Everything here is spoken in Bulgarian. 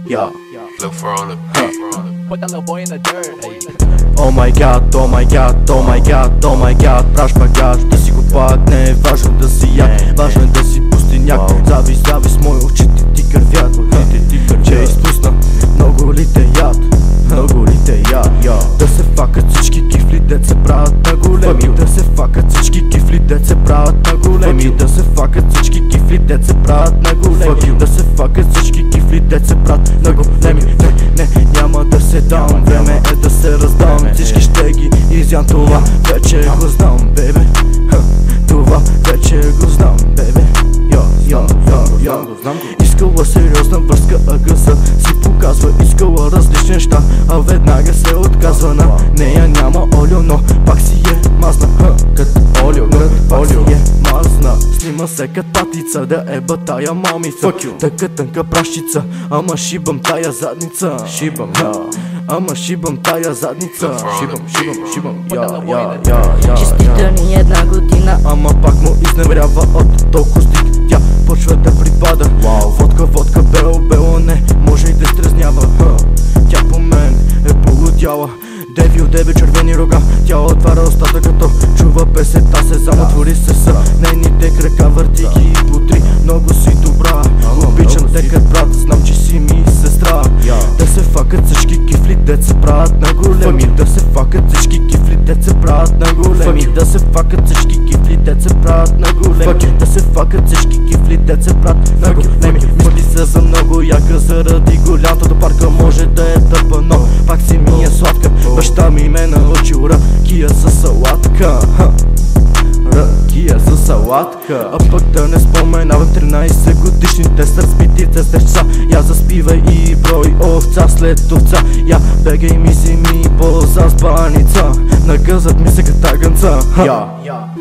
Yeah. Look for on the beat. Put that little boy in the dirt. Oh my god, oh my god, oh my god, oh my god. Праш багаж, да си го пак, не е важно да си як, важно е да си пустиняк. Завис, завис, мои очите ти кървят, че изпусна много ли те яд, много ли те яд. Да се факат всички кифли, дет се правят на големи. Да се факат всички кифли, дет се правят на големи. Да се факат всички кифли, дет се правят на големи. Да се факат всички кифли, дет се правят на големи. Не, няма да се дам, време е да се раздам. Всички ще ги изям, това вече го знам, бебе. Това вече го знам, бебе. Искала сериозна връзка, агъса си показва. Искала различни неща, а веднага се отказва. На нея няма олио, но пак си е мазна. Като олио, пак си е мазна. Снима се кът патица, да еба тая мамица. Така тънка пращица, ама шибам тая задница. Ама шибам тая задница. Шибам, Честита ни една година, ама пак му изневерява от толкова стик. Тя почва да припада. Водка, бело, не може и да стрезнява. Тя по мен е полудяла. Деви от дебе червени рога. Тя отваря устата като чува песета. се замотвори се са нейните крака. Върти ги и потри, много си добра. Обичам те кът брат, знам че си ми сестра. Да се факат всички кифли, дет се правят на големи. Да се факат всички кифли, дет се правят на големи. Да се факат всички кифли, дет се правят на големи. Да се факат всички кифли, дет се правят на големи. Мисли се за много яка, заради голямата до парка може да е тъпа, но пак си ми е сладка. Баща ми ме научил ракия със салатка. Ракия със салатка. А пък да не споменавам 13 годишните с разбитите сърца. Я заспивай и брой овца след овца. Я бегай ми си ми по заспаница. Нагъзат ми се като гънца.